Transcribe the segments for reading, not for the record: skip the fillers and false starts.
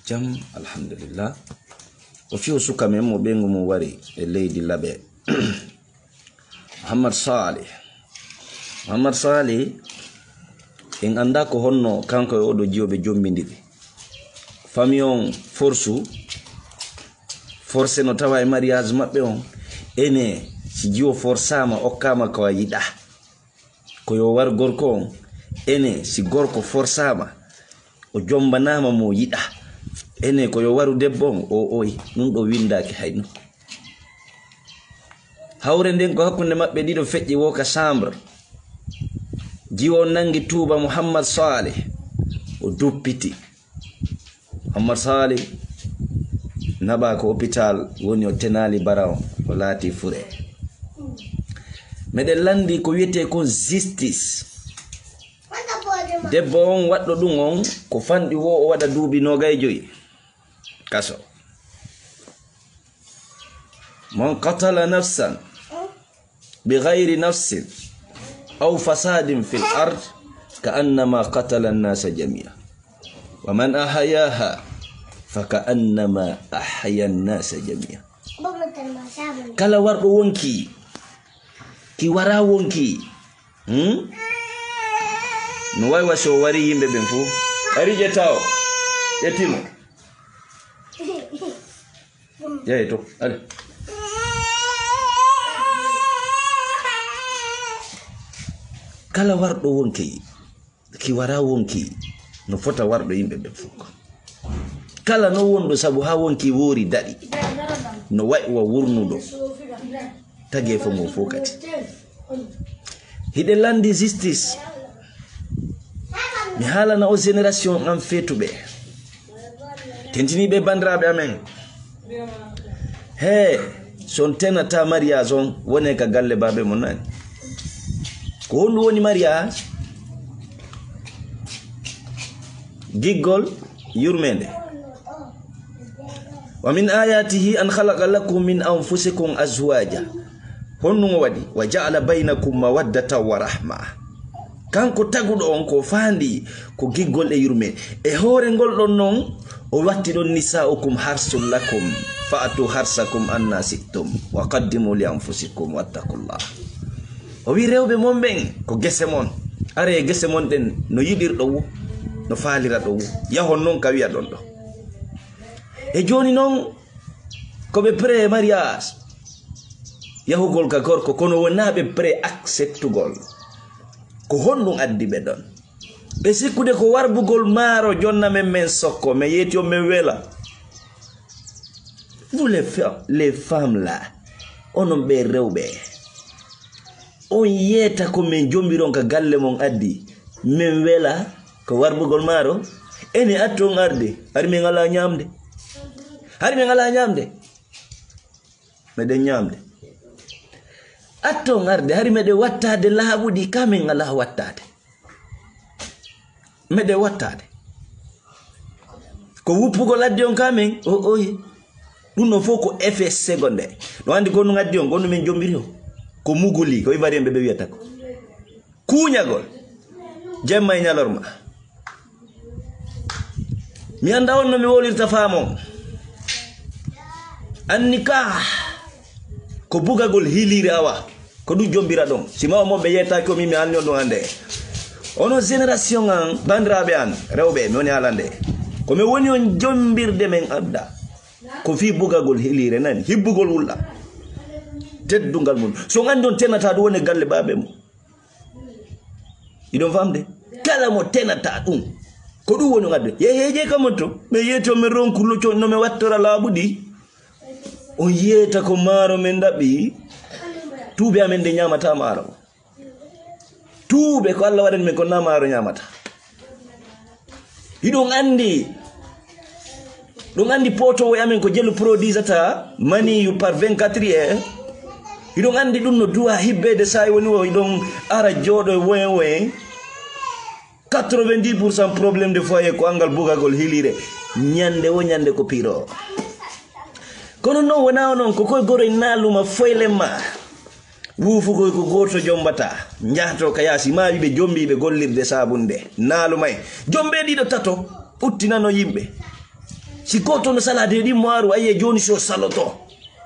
jam alhamdulillah o fiyo suka men mo bengo mo wari e leydi labe Muhammad Salih en anda ko honno kanko e odo jiyobe jombindiri famion force no tawa e mariage mabbe on ene si jiwo forsama okkama ko yida ko yo war gorko on ene si gorko forsama o jombanama mo yida ene ko yo waru debbo on o oyi nun do windaki hayno hawre nden ko hakkunde mabbe dido fejji woka chambre jiwo nangi tuba Muhammad Salih o duppiti Muhammad Salih naba ko hôpital woni o tenali baraw o laati fure meden landi ko wiete ko justice debbo on waddo dum on ko fandi wo o wada duubi nogay joyi kaso man qatala nafsan bighayri nafsin aw fasadin fil ard ka'annama qatala an-nasa jami'a wa man ahyaha faka'annama ahya an-nasa jami'a kala wardo wonki ki wara wonki no way waso wari yimbe ben fu ari je taw yetimo to ale kala wardo wonki ki wara wonki no fota wardo yimbe ben fu kala no wondo sabu ha wonki wori dadi no way wa wurnudo tage fo mo fokati hide landi justice mi hala na o generation am fetube tentini be bandrabe amen he son tenata mariage on wone ka galle babe mon nani ko hondu woni mariage giggol yurmende wa min ayatihi an khalaqa lakum min anfusikum azwaja honnu wadi wa ja'ala bainakum mawaddata wa rahma kanko tagudo on ko fandi ko giggol e yurme e hore ngol don non o watti don nisaukum harsul lakum fa'atu harsakum anna siktum wa qaddimu li anfusikum wattaqullah o wi rewbe mon ben ko gese mon are gese mon den no yidirdo no faalira do yahon non ka wiya don do e joni non ko be pre mariage yahugol ka gorko kono wonabe pre acceptugol ko honɗum addi ɓe ɗon ɓe sikkude ko warbugol maaro jonna men sokko mais yeti o men wela vous les femmes là onon ɓe rewɓe on yeta ko min jombiron ka galle mon addi min wela ko warbugol maaro ene atton arde hari min ala ñamde meɗen ñamde atton arde hari mede wattade laabudi kamen ala wattade mede wattade ko wuppugol addi on kamen oyi dum no foko effet secondaire no andi ko no addi on gonno men jombiri o ko muguli ko ivarien be wiyata ko kuñagol jemma e nyalorma mi anda on no mi wolirta faamo annika ko bugagol hilire awa ko du jombira don sima mo be yeta ko mi alno do ande ono generation an bandrabe an rewbe mi woni alande ko mi woni on jombirde men adda ko fi bugagol hilire nani hibbugol wulla teddungal mun so ngandon tenata do woni galle babe mo idon famde kala mo tenata dum ko du woni ngadde yeje kamoto me yeto me ronkulo to no me wattora labudi o yeta ko maro men dabi tuube amen de nyamata maro tuube ko Allah wadan men ko na maro nyamata idon andi poto wo amen ko jelu produisata mani yu par 24 heures idon andi dum no duwa hibbe de say woni wo idon ara jodo wewe 90% problème de foyer ko angal bugagol hilire nyande wo nyande ko piro kono no wona non ko koy goro naluma foylema wufu ko goto jombata njahto kayasi maayi be jombi be gollirde sabunde nalumay jombe dido tato uttinano yimbe si goto no sala de di moaru aye joni so saloto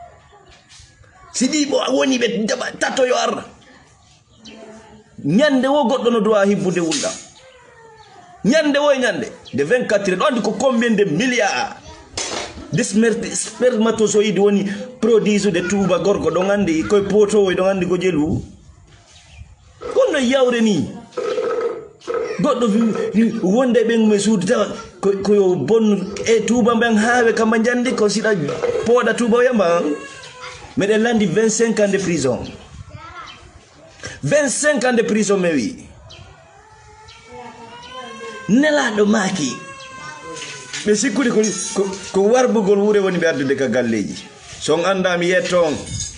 si di bo woni be tato yo arna nyande wo goddo no doa hibbude wulda nyande wo nyande de 24 heures on ko combien de milliards de spermatozoïdes woni produit de tuba gorgo do ngandi koy poto do ngandi ko jelu kono yawre ni goddo wonde be ngum suudi tawa ko yo bon e tuba ben haawe kam jandi ko sida poda tuba yamba meden landi 25 ans de prison 25 ans de prison me wi nelado maki be sikkude ko warbugol wure woni be addude ka galleji son anda mi yetton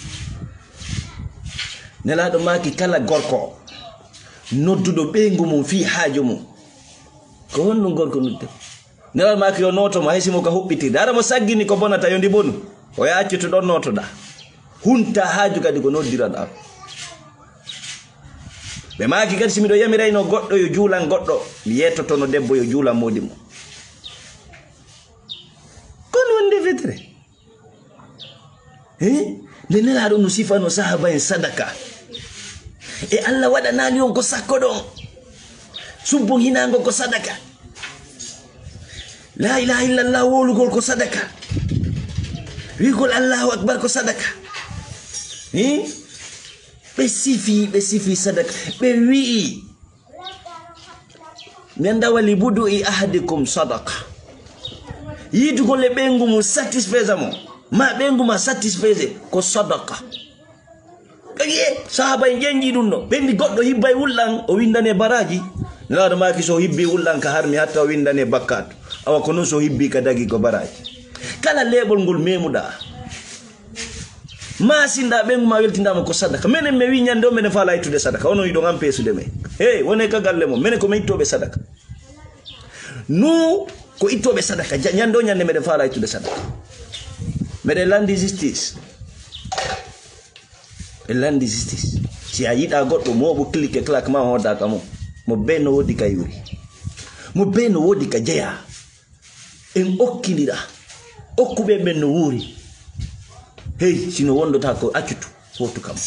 nelado maki kala gorko noddudo bengu mum fi haajo mum ko wonno gorko nodde nelado maki yo noto ma hesimo ka hubbiti dara mo saggini ko bonata yo ndi bonu o yacci to don notoda hunta haaju kadi ko noddirada be maki kadi simido yamirayno goddo yo juulan goddo mi yettoto no debbo yo juulan modimo kono wonde fetre le nelado no sifano sahaba en sadaka e Allah wada nani on ko sakko don subbu hinango ko sadaka la ilaha illallah wolugol ko sadaka wigol Allahu akbar ko sadaka be sifi sadaka be wi nenda wali budu i ahadikum sadaka yidu ko le bengu mu satisfaise mo ma bengu ma satisfaise ko sadaka ye sahaba jenji dunno bendi goddo hibbay wullan o windane baraji nelaado maki so hibbi wullan ka harmi hatta o windane bakkat awa ko non so hibbi ka dagi ko baraji kala lebol ngol memuda ma sinda bengu ma weltindama ko sadaka menen me wi nyande o menen fala itude sadaka ono yido ngam pesude me wone ka galle mo menen ko me ittobe sadaka nu ko ittobe sadaka nyande o nyande meden fala itude sadaka meden landi justice landi justice si a yida goddo mo bo clique clack ma hoda kamo mo beno wodi ka yuri mo beno wodi ka jeya en okkindira okkube ben no wuri sino wondo ta ko accutu fotu kam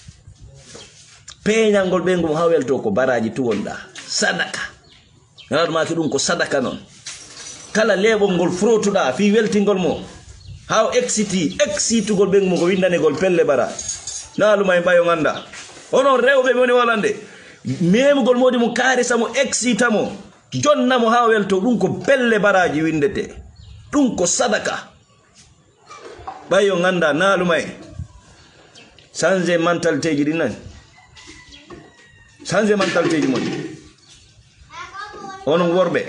peñangol be ngum hawelto ko baraji tu wonda sadaka ngal ma dum ko sadaka non kala lebol ngol frotuda fi weltingol mo haw exitugol be ngum ko windane gol pelle bara nalu may bayo nganda ono rewbe woni walande memugol modi mu kare samo exitamo jonnamo hawelto dum ko pelle baraji windete dum ko sadaka bayo nganda nalu may sanze mentalité ji dinan sanze mentalité ji modi onon worbe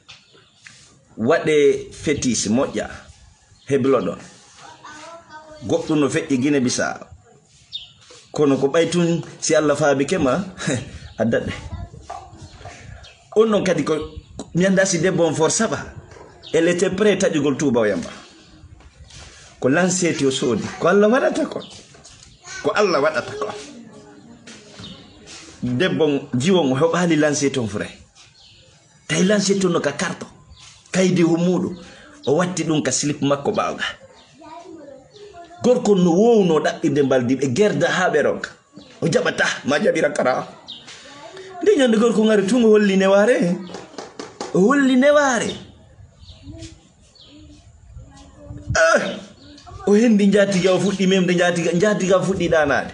wade fétiche moƴƴa heblodon goddo no feƴƴi Guinée Bissau kono ko baytun si Allah faabi kema addade onnon kadi ko mi anda si debbo on forsaba elle était prête à jugol tuba o yamba ko lanseti o sodi ko Allah wadata ko Allah wadata ko debbo jiwon o hali lanseti on fure tay lanseti no ka karto kaydi humudu o watti dum ka slip makko bawga gorko no wowno dabbirde baldi be gerda habe ronka o jabata ma jabira kara de nyande gorko ngari tungo holli neware o hendi jatiga o fuddi memde jatiga fuddi danade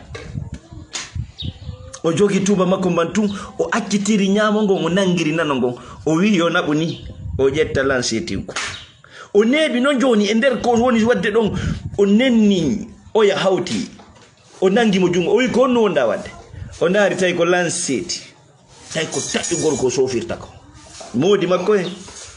o jogi tuba makko bantum o accitiri nyamo ngo mo nangiri nanongo o wi yo nabuni o jetta lanseti ko o nebi non joni e der ko woni wadde don o nenni o ya hawti o nangi mo jungo o wi ko no nda wadde o ndari tay ko lanseti tay ko tatti gorko sofirta ko modi makko e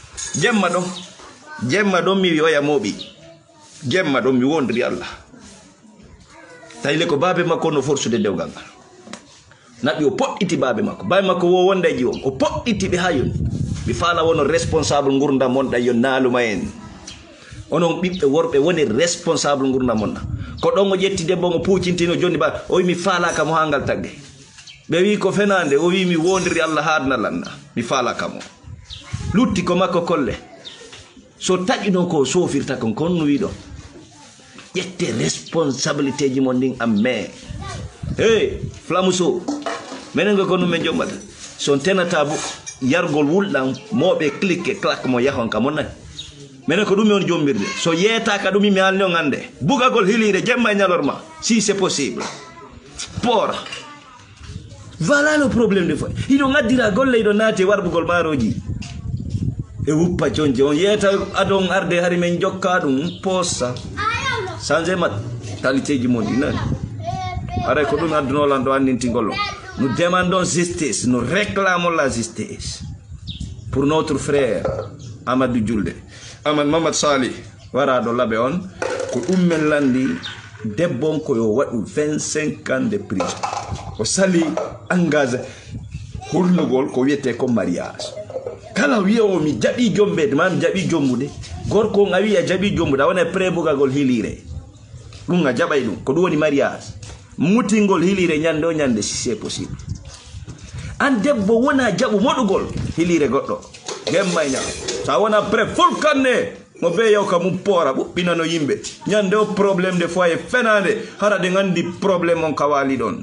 jemma don mi wi o ya mobi jemma don mi wondri Allah tay le ko babe makko no forsude dewgal nabi o podditi babe makko wo wonda jiwon o podditi be hayon mi fala wono responsable ngurda monda yo naaluma en onon bibbe worbe woni responsable ngurda monna ko don o jetti debbo mo pucintino joni ba o wi mi fala kam hangal tagge be wi ko fenande o wi mi wondiri Allah hadna lanna mi fala kam lutti ko makko kolle so taƴino ko sofirta kon kon no wiɗo ƴette responsabilité ji mon ndin amme hey flamuso menen go kono men jombata son tenata bo yargol wulɗan moɓe clique claque mo yahon ka monnani menen ko ɗum on jombirde so yeetaka ɗum mi halni on hande bugagol hilire jemma e ñalorma si c'est possible pora voilà le problème de fois iɗo gaddira golle iɗo naati warbugol maaroji e wuppa jonje on yeeta adon arde hari men jokka ɗum posa changé mat qualité ji mon ɗi nani aray ko ɗum addunolan ɗo annintigol on nous demandons justice nous réclamons la justice pour notre frère Amadou Julde Mamad Sali waraɗo laaɓe on ko ɗum men landi debbon koyo waɗu 25 ans de prison o sali engage hurnugol ko wiyete ko mariage kala wiya o mi jaɓi jombede ma mi jaɓi jombude gorko a wiya jaɓi jombude a wona prébugagol hilire ɗum a jaɓay ɗum ko ɗum woni mariage mutingol hilire ñande o ñande si c'est possible an debbo wona jaɓu moɗugol hilire goɗɗo gemmayña sa wona pré fulkanne mo be yaw ka mum poora ɓuɓɓinano yimɓe ñande o probléme de foye fenade hara ɗe gandi probléme on ka wali ɗon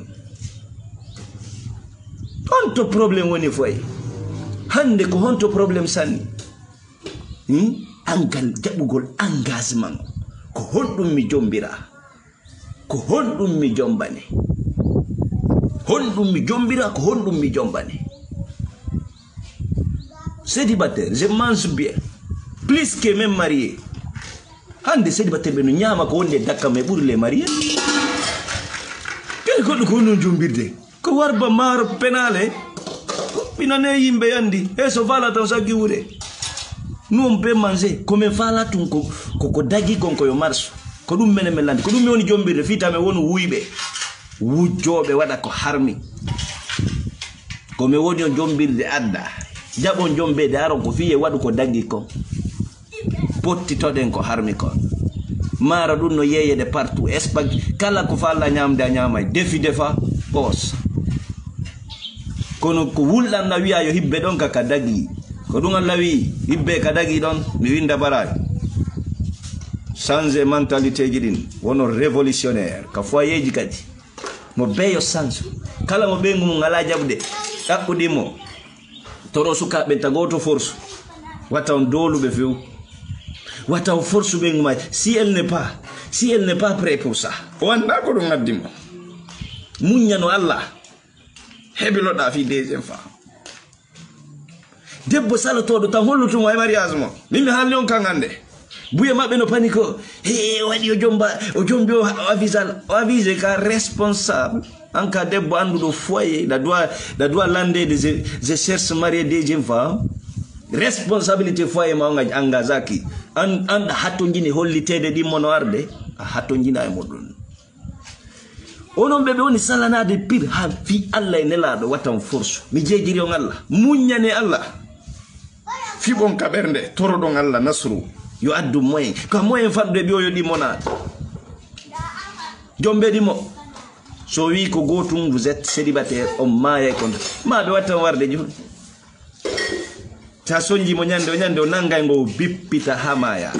honto probléme woni foye hande ko honto probléme sanni angal jaɓugol engagement ko honɗum mi jombira ko honɗum mi jombane honɗum mi jombira ko honɗum mi jombane célibataire je mange bien plus que même marié hande célibataire ɓe no ñaama ko wonde dakka me ɓuri les mariés kene goɗɗo ko non jombirde ko warba maaro penale ɓinane yimɓe yandi e so fala tan saggi wuure nous on peut manger comme fala tun ko dagi kon koyo marche ko ɗum menen men landi ko ɗum mi woni jombirde fitame woni wuyɓe wujjoɓe waɗa ko harmi komi woni on jombirde adda jaɓon jombede aron ko fiye waɗu ko daggi kon pottitoɗen ko harmi kon mara ɗum no yeyede partout espagne kala ko falla ñamde a ñamay defi defa pos kono ko wulɗanna wiya yo hibbe ɗon ka daggi ko ɗum Allah wi hibbe ka daggi ɗon mi winda baraji change mentalité ji ɗin wono révolutionnaire ka foyeji kadi mo beyo change kala mo ɓeygu mum ala jaɓde ɗaɓɓuɗimo toro sukaɓe tagoto force wata on doluɓe few wata on force ɓeygu ma si elle n'est pas prêt pour ça o anda ko ɗum addimo muññano Allah heɓiloɗa fi deuxième fois debbo salatoɗo tan hollutumo e mariage mo min mi haalni on kan hande buye maɓɓe no pani ko he waɗi o jombi o avise ka responsable en cas debbo anduɗo foyer da doit landede je cherche marié deuxième fois responsabilité foyer ma on engagaki anda hatto jini hollitede ɗimmo no arde a hatto jina e moɗon onon ɓeɓe woni salanade pire ha fi Allah e nelaɗo watan force mi jeejiri on Allah muññane Allah fiɓon ka ɓernde toroɗon Allah nasru yo addu moyen ka moyen fanɗo ɓe o yo ɗimmonade jombe ɗimo so wi ko gotum vous êtes célibataire on maaya kon ma ɓe wattan warde joni sa soñjimo ñande o nangay ngo bippita ha maya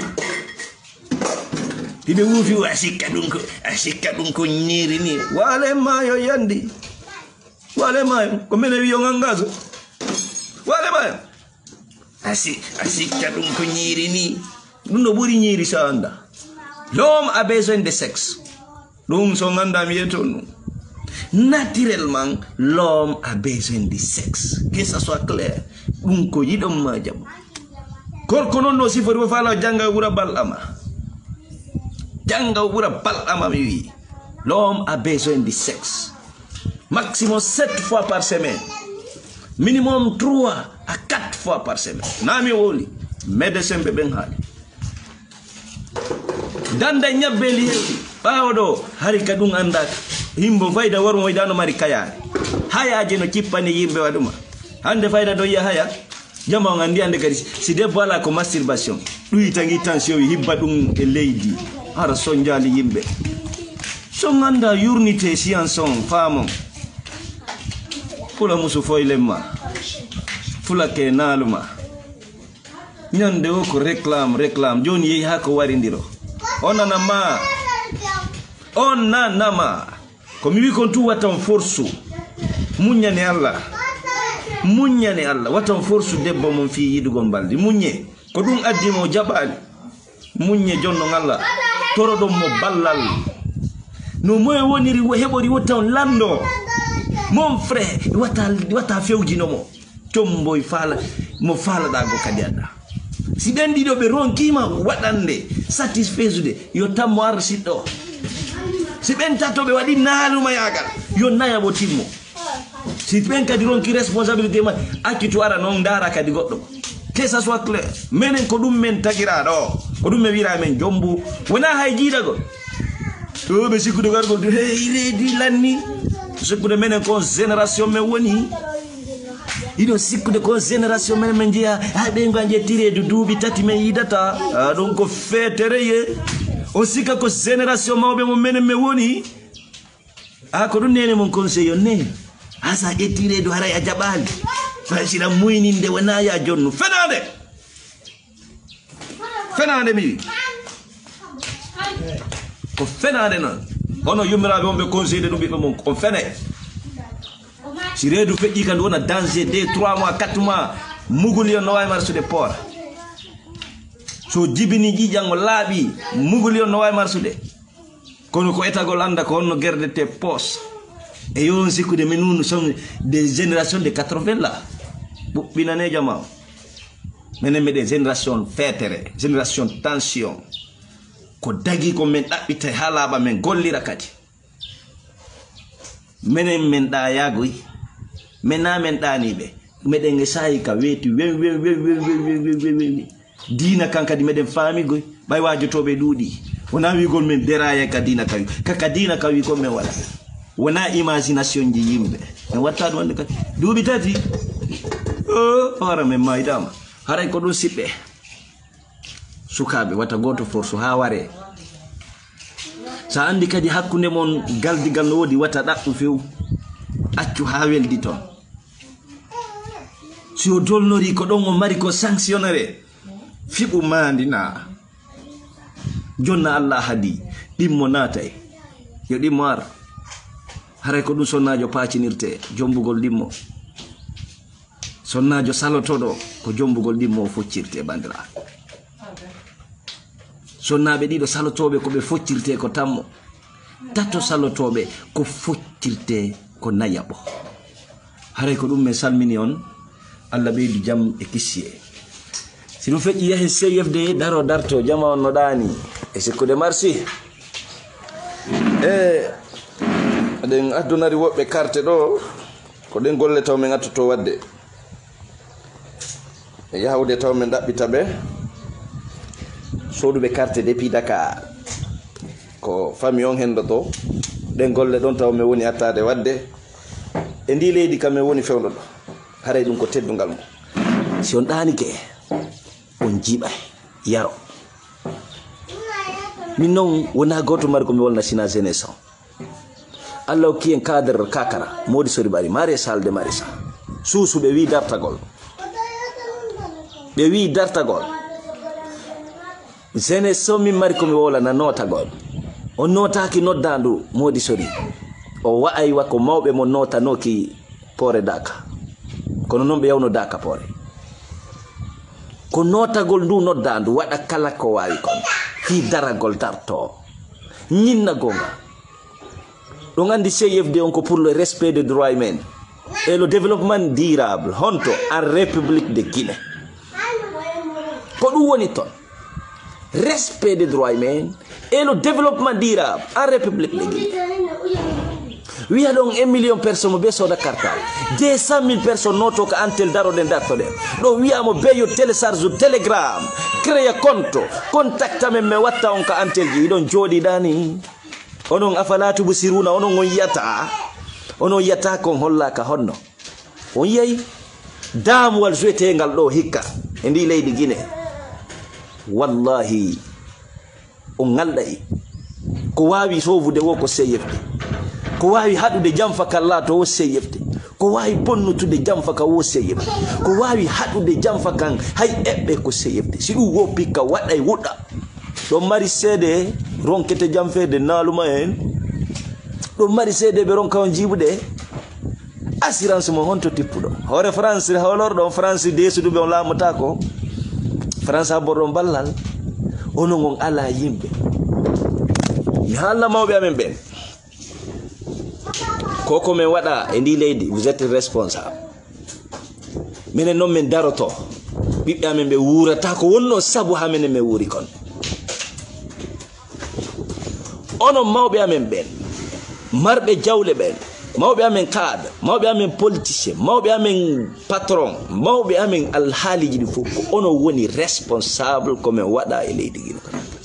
hiɓe wuufi a sikka ɗum ko ñiiri ni wale mayo yandi wale mayo ko mene wi on engage wale mayo a sikka ɗum ko ñiiri ni ɗum no ɓuri ñiiri sa anda l'homme a besoin de sexe ɗum so ganda mi yeto ɗum naturellement l'homme a besoin de sexe que ça soit clair ɗum ko yiɗon ma jaɓo korko noon no sifori bo fala janga ɓura balɗama mi wi l'homme a besoin de sexe maximum 7 fois par semaine minimum 3 à 4 fois par semaine nami woli médecin ɓe ɓen haali danda ñabbeli heewi ɓawo ɗo hari ka ɗum andaka himbo fayda wormo waydano mari kayare hayaje no cippani yimɓe waɗuma hande fayda do yiya haya jama on andi ande kadi si debbo ala ko masturbation ɗuyi tangi tension wi hibba ɗum e leydi hara sonjali yimɓe so ganda yurnite science on faamon fula musu foylem ma fula ke naaluma nyande o ko réclame joni yehi ha ko warindiro onanama ko mi wi kon tu watan force muññane Allah watan force debbo mon fi yidugo baldi muññe ko dum addi mo jabali muññe jonno Allah torodom mo ballal no moy woniri hebori wotan lando mon frère wata fewjino mo tomboy fala mo fala dago kadi anda si ben dido be ronkima wadande satisfaisude yo tammo arsido si ben tato be wadi naaluma yagal yo naya bo timmo si ben kadi ronki responsabilité ma akitu ara non dara kadi goddo que ça soit clair menen ko dum men tagira do ko dum me wira men jombu wona hay jidago to be sikude gargol de reedi lanni sikude menen ko génération men woni ido sikude ko génération men jiya be nganje tiré du duubi tati men yidata donc ko fetereye o sika ko génération mawbe mo menen me woni ko dum nene mon conseil ne asa etiré do hara ya jabali fasira muyninde wana ya jonnu fenande mi ko fenande non ono yumirabe on be conseiller dum bibbe mon on fene si redu feji kan wona danger 2 3 mois 4 mois mugul yo no way marsude port so jibini jijango laabi mugul yo no way marsude kono ko etagol anda ko onno gerdete pos et on sait que nous sommes des générations de 80 là binane jama menen des générations fetere génération tension ko dagi ko men dabbita halaba men gollira kadi menen men da yagoy mena men danibe meden nge sayi ka weti dina kankadi meden fami goy bay wajotobe dudi wona wi gol men deraye ka dina kawi kaka dina kawi ko men wala wona imagination ji yimbe en watta do wonde kadi duubi tati fara men maydama haray ko dum sibbe sukabe wata goto forso ha ware sa andi kadi hakkunde mon galdigal no wodi wata daddu few accu ha weldi ton si o dolnori ko don o mari ko sanctionner fibu mandina jonna Allah hadi dimmo natay yo dimmo ar haray ko dum sonnajo paacinirte jombugol dimmo sonnajo salotodo ko jombugol dimmo foccirte bandira sonnabe dido salotobe ko be foccirte ko tammo tato salotobe ko foccirte ko nayabo haray ko dum me salmini on Allah beedi jam e kissiye si dum feji yahi CFD daro darto jama on no dani e sikkude marsi den adunari wobbe carte do ko den golle taw men atto wadde e yahude taw men dabbita be sodube carte depuis Dakar ko fami on hendo to den golle don taw me woni attade wadde e ndi leydi kam me woni fewdo do haray dum ko teddungal mo si on danike on jiba yaro min non wona goto mar ko mi wolna sina jeunesse Allah ki en cadre kakara modi sori bari mare salde marisa susu be wi dartagol jeunesse mi mari ko mi wola na notagol on notaki noddandu modi sori o wa'ay wako mawbe mo nota noki pore daka kono non be yawno daka pore ko notagol ndu noddandu wada kala ko wawi kon fi daragol darto nyinna gonga donc andi CFD on ko pour le respect des droits humains et le développement durable honto en République de Guinée ko dum woni ton respect des droits humains et le développement durable en République de Guinée. Oui, donc 1 million de personnes be soda carte 200 000 personnes noto ka antel daro den datto den do wiamo be yo télécharge Telegram créer compte contacta me watta on ka antel ji don jodi dani onon afalatu busiruna onon on yata kon holla ka honno on yeyi damwal jouete ngal do hikka e ndi leydi Guinée wallahi on ngalday ko wawi sovude wo ko CFD ko wawi hadude jamfa kala to wo CFD ko wawi bonnutude jam faka wo seyebde ko wawi haɗude jam fakan hay eɓɓe ko seyebde si ɗum woppi ka waɗay wuɗɗa ɗon mari seede ronkete jam fede naaluma en ɗum mari seede ɓe ronka on jibude assurance mo honto tippuɗo hoore France hawlorɗon France desuduɓe on laamata ko France ha borɗon ballal onon on ala yimɓe mi haalna mawɓe amen ɓen koko men waɗa e ndi leydi vous êtes responsable minen noon min daroto ɓiɓɓe amen ɓe wurata ko wonno sabu ha minen min wuri kon onon mawɓe amen ɓen marɓe jawle ɓen mawɓe amen cadre mawɓe amen politicien mawɓe amen patron mawɓe amen alhaaliji ɗi fof ko onon woni responsable komin waɗa e leydi Guinée Conakry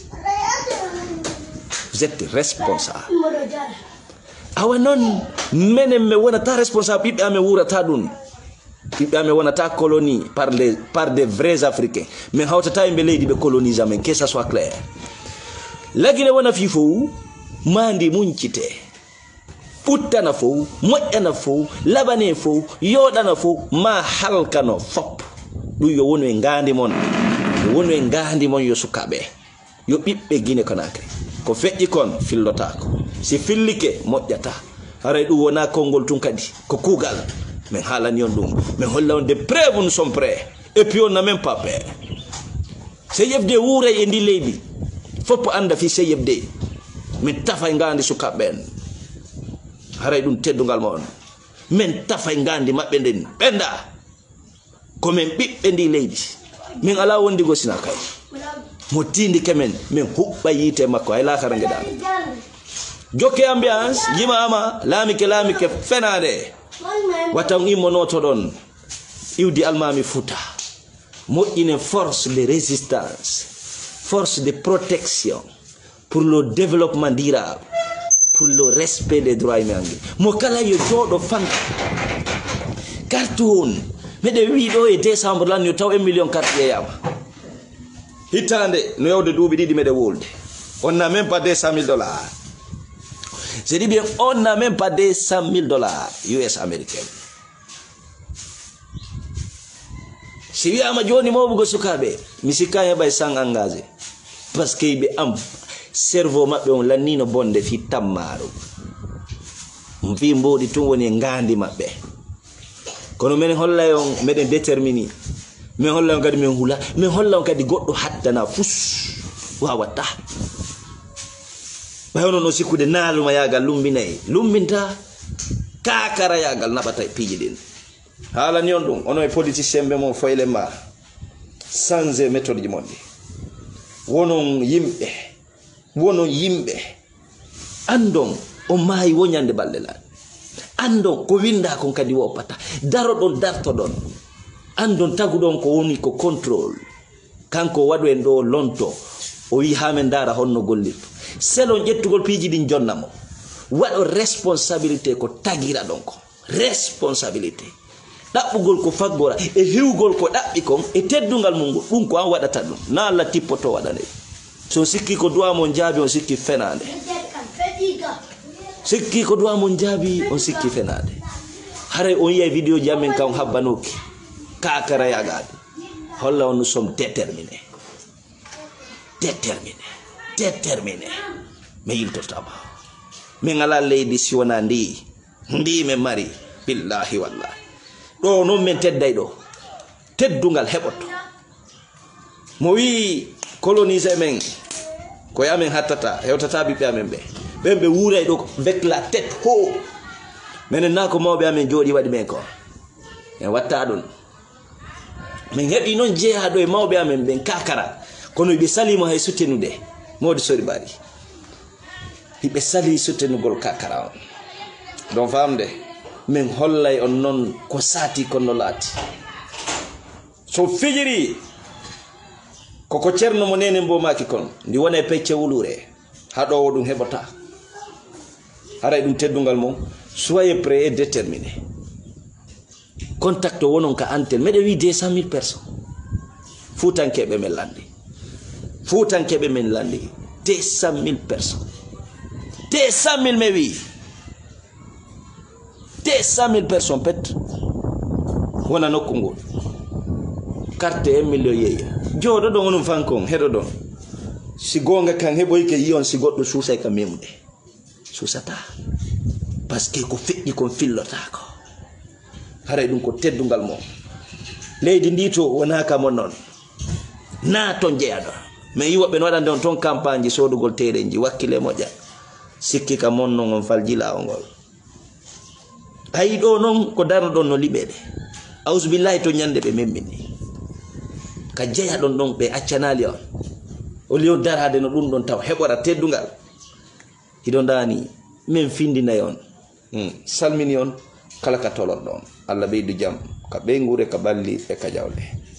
vous êtes responsable awa noon menen mi wonata responsable ɓiɓɓe amen wurata ɗum ɓiɓɓe amen wonata colonie par des vrais africains min hawtata yimɓe leydi ɓe colonise amen que ça soit clair lagine wona fi fof mandi muñcite ɓuttana fof moƴƴana fof laɓane fof yoɗana fof ma halkano fop ɗum yo wonu e ngandi mon yo wonu e ngandi mon yo sukaɓe yo ɓiɓɓe Guinée Conakry ko feƴƴi kon fillotako si fillike moƴƴata haray ɗum wona konngol tun kadi ko kuugal min haalani on ɗum min holla on de preuve nous sommes prêts et puis on n'a même pas peur seyefde wuuray e ndi leydi foppo anda fi seyefde min tafay ngandi sukaɓe en haray ɗum teddugal ma on min tafay ngandi maɓɓe nden ɓenda komin ɓiɓɓe ndi leydi min ala wondigo sina kay mo tindi kemen min huɓɓa yiite makko hay lakara ngeɗaɗo jokke ambiance yimama laamike fenade watan immonoto ɗon iwdi almami Fouta moƴƴine force de résistance force de protection pour le développement durable pour le respect des droits humains mo kala yo jooɗo fanka carte on meɗe wiɗo e décembre lan yo taw 1 million carte ƴeyama hitande no yawde duuɓi ɗiɗi meɗe wolde on n'a même pas 200 000 $. Je dis bien, on n'a même pas 200 000 $ US américains. Si vous avez dit que sukabe, misika ya bay sang engagé parce que be am cerveau mabbe on lanino bonde fi tammaru. Mfi mbodi tun woni ngandi mabbe. Kono men holla yon meden déterminé. Men holla on kadi men hula, men holla on kadi goddo hattana fus wawata. Bayono no sikude naaluma yagal lumbinay lumbinta kakara yagal nabata piiji din hala ni on dum ono e politicien be mo foyle ma sans méthode ji mondi wonon yimbe andon o mayi wonyande balde la andon ko winda kon kadi wopata daro don darto don andon tagudon ko woni ko control kanko wadu en do lonto o wi hamen dara honno gollirto selon jettugol piiji din jonnamo waɗo responsabilité ko tagira ɗon ko responsabilité ɗaɓɓugol ko faggora e hiwgol ko ɗaɓɓi kon e teddungal mum ngol ɗum ko an waɗata ɗum na Allah tippoto waɗane so sikki ko duwa mon jaabi on sikki fenade sikki ko duwa mon jaabi on sikki fenade haray on yiya vidéo ji amen kan habbanoki kakara yagade holla on nous sommes déterminés me yiltotama min ala leydi si wona ndi me mari billahi wallahi ɗo noon min tedday ɗo teddungal heɓoto mo wi colonise men ko yamen hattata hewtata ɓiɓɓe amen ɓe wuuray ɗo avec la tête haut minen na ko mawɓe amen jooɗi waɗi men ko en watta ɗum min heɓi noon jeeyaɗo e mawɓe amen ɓen kakara kono ɓe salimo hay suttenude modi sori bari ɓe sali suttenugol kakara on donc famde min hollay on non ko sati kono laati so fijiri koko cerno mo nene mbomaki kon ndi wona e pecce wulure haɗowo ɗum heɓota haray ɗum teddungal mum soyez prêt et déterminé contact o wonon ka antel meɗe wi 200 000 personnes fuutankeɓe men landi 200 000 personnes 200 000 me wi 200 000 personnes pet wona nokkungol carte 1 million yeya jodo do ngonum fankon hedo don si gonga kan heboy ke yion si goddo suusay ka memude suusata parce que ko feƴƴi kon fillota ko haray dum ko teddungal mo leydi ndito wona ka mon non na ton jeado mais yiwobe no wadande on ton campagne sodugol terenji wakkile moja sikki ka mon non on faljila o ngol ay do non ko darno don no libede auzubillahi to nyande be memmini ka jeya don be accanali on o liyo darade no dum don taw hebora teddungal hidon dani men findina yon salmini on kala ka tolon don Allah beydu jam ka be ngure ka balli e ka jawle